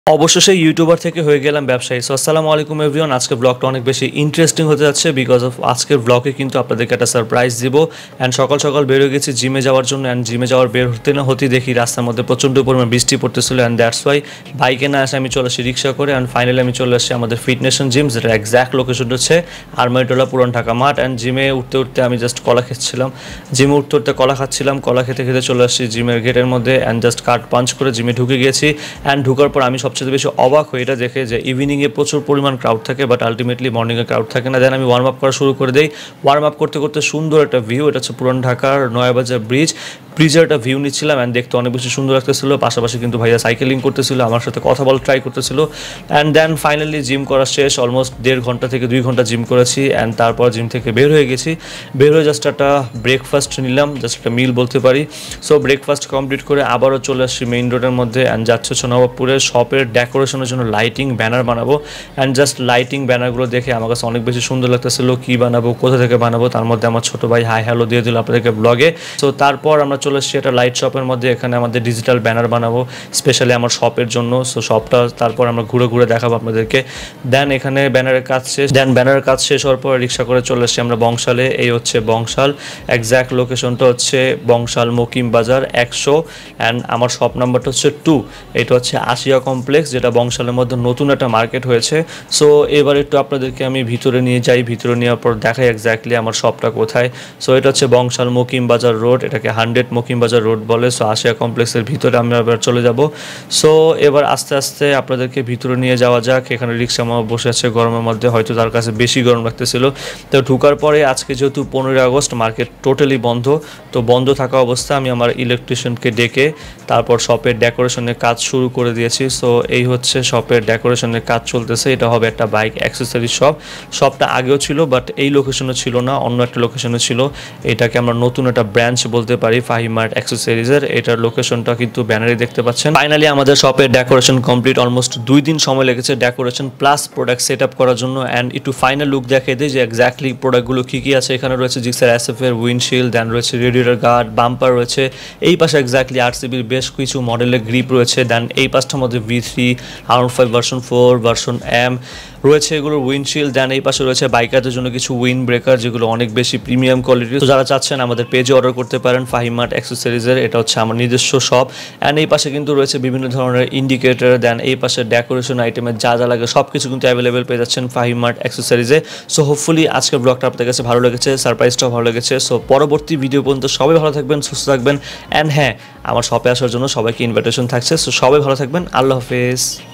অবশেষে ইউটিউবার থেকে হয়ে গেলাম ব্যবসায়ী। সো আসসালামু আলাইকুম এভরিওয়ান। আজকের ব্লগটা অনেক বেশি ইন্টারেস্টিং হতে যাচ্ছে বিকজ অফ আজকের ব্লগে কিন্তু আপনাদেরকে একটা সারপ্রাইজ দিব। অ্যান্ড সকাল সকাল বের হয়ে গেছি জিমে যাওয়ার জন্য। অ্যান্ড জিমে যাওয়ার বের হতে না হতেই দেখি রাস্তার মধ্যে প্রচণ্ড পরিমাণ বৃষ্টি পড়তেছিল। অ্যান্ড দ্যাটস ওয়াই বাইকে না আসে আমি চলে আসি রিক্সা করে। অ্যান্ড ফাইনালি আমি চলে আসছি আমাদের ফিটনেশন জিম, যেটা এক্স্যাক্ট লোকেশন হচ্ছে আরমাইটোলা পুরান ঢাকা মাঠ। অ্যান্ড জিমে উঠতে উঠতে আমি জাস্ট কলা খেচ্ছিলাম, জিমে উঠতে উঠতে কলা খাচ্ছিলাম, কলা খেতে খেতে চলে আসছি জিমের গেটের মধ্যে। অ্যান্ড জাস্ট কার্ড পাঞ্চ করে জিমে ঢুকে গিয়েছি। অ্যান্ড ঢুকার পর আমি সবচেয়ে বেশি অবাক হই এটা দেখে যে ইভিনিংয়ে প্রচুর পরিমাণ ক্রাউড থাকে, বাট আলটিমেটলি মর্নিংয়ে ক্রাউড থাকে না। দেন আমি ওয়ার্ম আপ করা শুরু করে দিই। ওয়ার্ম আপ করতে করতে সুন্দর একটা ভিউ, এটা হচ্ছে পুরান ঢাকার নয়াবাজার ব্রিজের একটা ভিউ নিচ্ছিলাম। অ্যান্ড দেখতে অনেক বেশি সুন্দর লাগতেছিল। পাশাপাশি কিন্তু ভাইয়া সাইকেলিং করতেছিল, আমার সাথে কথা বলা ট্রাই করতেছিল। অ্যান্ড দেন ফাইনালি জিম করা শেষ। অলমোস্ট 1.5 ঘন্টা থেকে 2 ঘন্টা জিম করেছি। অ্যান্ড তারপর জিম থেকে বের হয়ে গেছি। বের হয়ে জাস্ট একটা ব্রেকফাস্ট নিলাম, জাস্ট একটা মিল বলতে পারি। সো ব্রেকফাস্ট কমপ্লিট করে আবারও চলে আসছি মেইন রোডের মধ্যে। অ্যান্ড যাচ্ছে হচ্ছে নবাবপুরের শপের ডেকোরেশনের জন্য লাইটিং ব্যানার বানাবো। অ্যান্ড জাস্ট লাইটিং ব্যানারগুলো দেখে আমার কাছে অনেক বেশি সুন্দর লাগতেছিল। কী বানাবো, কোথা থেকে বানাবো, তার মধ্যে আমার ছোটো ভাই হাই হ্যালো দিয়ে দিল আপনাদেরকে ব্লগে। সো তারপর আমরা চলে এসেছি একটা লাইট শপের মধ্যে। এখানে আমাদের ডিজিটাল ব্যানার বানাবো স্পেশালি আমার শপের জন্য। সো শপটা তারপর আমরা ঘুরে ঘুরে দেখাবো আপনাদেরকে। দেন এখানে ব্যানারের কাজ শেষ হওয়ার পর রিক্সা করে চলে এসেছি আমরা বংশালে। এই হচ্ছে বংশাল, এক্স্যাক্ট লোকেশনটা হচ্ছে বংশাল মকিম বাজার 100। অ্যান্ড আমার শপ নাম্বারটা হচ্ছে 2। এটা হচ্ছে আসিয়া কমপ্লেক্স, যেটা বংশালের মধ্যে নতুন একটা মার্কেট হয়েছে। সো এবার একটু আপনাদেরকে আমি ভিতরে নিয়ে যাই, ভিতরে নেওয়ার পর দেখাই এক্স্যাক্টলি আমার শপটা কোথায়। সো এটা হচ্ছে বংশাল মকিম বাজার রোড, এটাকে 100 মকিম বাজার রোড বলে। সো আসিয়া কমপ্লেক্সের ভিতরে আমি এবার চলে যাব। সো এবার আস্তে আস্তে আপনাদেরকে ভিতরে নিয়ে যাওয়া যাক। এখানে রিক্সা মামা বসে আছে গরমের মধ্যে, হয়তো তার কাছে বেশি গরম লাগতেছিল। তো ঢুকার পরে আজকে যেহেতু 15 আগস্ট মার্কেট টোটালি বন্ধ, তো বন্ধ থাকা অবস্থায় আমি আমার ইলেকট্রিশিয়ানকে ডেকে তারপর শপের ডেকোরেশনের কাজ শুরু করে দিয়েছি। সো এই হচ্ছে শপের ডেকোরেশনের কাজ চলতেছে। এটা হবে একটা বাইক অ্যাক্সেসরি শপ। শপটা আগেও ছিল বাট এই লোকেশনে ছিল না, অন্য একটা লোকেশনে ছিল। এটাকে আমরা নতুন একটা ব্রাঞ্চ বলতে পারি FahimMart Accessories-এর। এটার লোকেশনটা কিন্তু ব্যানারে দেখতে পাচ্ছেন। ফাইনালি আমাদের শপের ডেকোরেশন কমপ্লিট। অলমোস্ট 2 দিন সময় লেগেছে decoration plus product set up করার জন্য। অ্যান্ড একটু ফাইনাল লুক দেখিয়ে দিই যে এক্স্যাক্টলি প্রোডাক্টগুলো কী কী আছে। এখানে রয়েছে জিক্সার SF-এর উইন্ডশিল্ড, দেন রয়েছে রেডিয়েটর গার্ড, বাম্পার রয়েছে। এই পাশে এক্স্যাক্টলি RCBর বেশ কিছু মডেলের গ্রিপ রয়েছে। দেন এই পাশটার মধ্যে V3, R5 version 4, version M রয়েছে, এগুলোর উইন্ডশিল্ড। দেন এই পাশে রয়েছে বাইকারদের জন্য কিছু উইন্ড ব্রেকার, যেগুলো অনেক বেশি প্রিমিয়াম কোয়ালিটির। তো যারা চাচ্ছেন আমাদের পেজে অর্ডার করতে পারেন FahimMart Accessories-এর। এটা হচ্ছে আমার নিজস্ব শপ। অ্যান্ড এই পাশে কিন্তু রয়েছে বিভিন্ন ধরনের ইন্ডিকেটর। দেন এই পাশে ডেকোরেশন আইটেমের যা যা লাগে সব কিছু কিন্তু অ্যাভেলেবেল পেয়ে যাচ্ছেন FahimMart Accessories-এ। সো হোপফুলি আজকের ব্লগটা আপনাদের কাছে ভালো লেগেছে, সারপ্রাইজটাও ভালো লেগেছে। সো পরবর্তী ভিডিও পর্যন্ত সবাই ভালো থাকবেন, সুস্থ থাকবেন। অ্যান্ড হ্যাঁ, আমার শপে আসার জন্য সবাইকে ইনভিটেশন থাকছে। সো সবাই ভালো থাকবেন। আল্লাহ হাফেজ।